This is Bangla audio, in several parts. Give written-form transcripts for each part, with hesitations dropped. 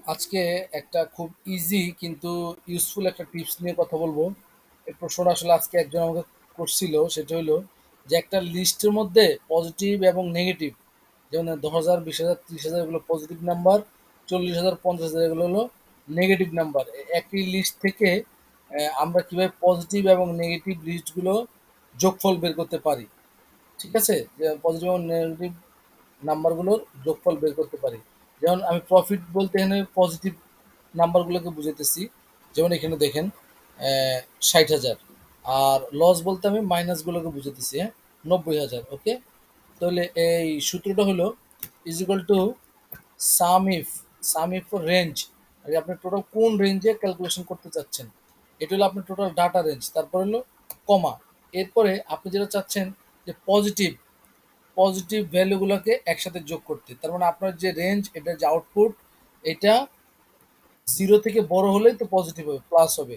আজকে একটা খুব ইজি কিন্তু ইউজফুল একটা টিপস নিয়ে কথা বলবো। এই প্রশ্নটা আসলে আজকে একজন আমাকে করছিল, সেটা হলো যে একটা লিস্টের মধ্যে পজিটিভ এবং নেগেটিভ, যেমন 10,000, 20,000, 30,000 এগুলো পজিটিভ নাম্বার, 40,000, 50,000 এগুলো হলো নেগেটিভ নাম্বার। একই লিস্ট থেকে আমরা কিভাবে পজিটিভ এবং নেগেটিভ লিস্টগুলো যোগফল বের করতে পারি। ঠিক আছে, যে পজিটিভ এবং নেগেটিভ নাম্বারগুলোর যোগফল বের করতে পারি। যেমন আমি প্রফিট বলতে এখানে পজিটিভ নাম্বারগুলোকে বুঝাইতেছি। যেমন এখানে দেখেন 60,000। আর লস বলতে আমি মাইনাসগুলোকে বুঝাইতেছি, হ্যাঁ, 90,000। ওকে, তাহলে এই সূত্রটা হলো is equal to sum if, for range, আর আপনি টোটাল কোন রেঞ্জে ক্যালকুলেশন করতে চাচ্ছেন, এটা হলো আপনার টোটাল ডাটা রেঞ্জ। তারপর হলো কমা, এরপরে আপনি যেটা চাচ্ছেন যে পজিটিভ পজিটিভ ভ্যালুগুলোকে একসাথে যোগ করতে। তার মানে আপনার যে রেঞ্জ, এটা যে আউটপুট, এটা জিরো থেকে বড় হলেই তো পজিটিভ হবে, প্লাস হবে,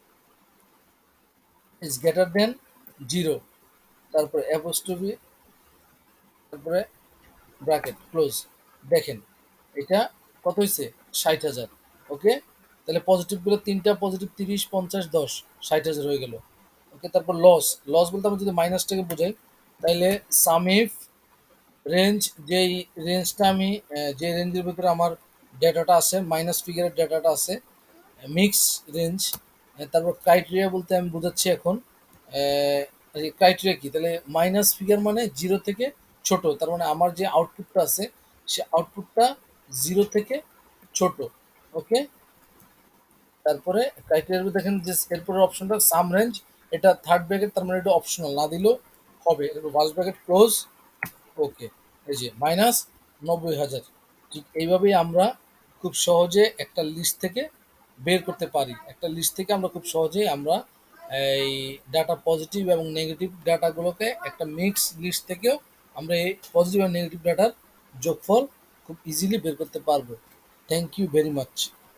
ইজ গ্রেটার দেন জিরো। তারপরে অ্যাপোস্ট্রফি, তারপরে ব্র্যাকেট ক্লোজ। দেখেন এটা কত হয়েছে, 60,000। ওকে, তাহলে পজিটিভগুলো তিনটা পজিটিভ, 30, 50, 10, 60,000 হয়ে গেল। ওকে, তারপর লস, বলতে আমি যদি মাইনাসটাকে বোঝাই, তাইলে সামিফ রেঞ্জ, যেই রেঞ্জটা আমি যে রেঞ্জের ভিতরে আমার ডেটাটা আছে, মাইনাস ফিগারের ডেটাটা আছে, মিক্স রেঞ্জ। তারপর ক্রাইটেরিয়া বলতে আমি বোঝাচ্ছি এখন ক্রাইটেরিয়া কি, তাহলে মাইনাস ফিগার মানে জিরো থেকে ছোট, তার মানে আমার যে আউটপুটটা আছে সে আউটপুটটা জিরো থেকে ছোট। ওকে, তারপরে ক্রাইটেরিয়া দেখেন যে এরপরের অপশনটা সাম রেঞ্জ, এটা থার্ড ব্র্যাকেট, তার মানে এটা অপশনাল, না দিলেও হবে। First bracket close. ওকে, এই যে মাইনাস 90,000। ঠিক এইভাবেই আমরা খুব সহজে একটা লিস্ট থেকে বের করতে পারি। একটা লিস্ট থেকে আমরা খুব সহজেই আমরা এই ডাটা, পজিটিভ এবং নেগেটিভ ডাটাগুলোকে একটা মিক্স লিস্ট থেকেও আমরা এই পজিটিভ এবং নেগেটিভ ডাটার যোগফল খুব ইজিলি বের করতে পারবো। Thank you very much.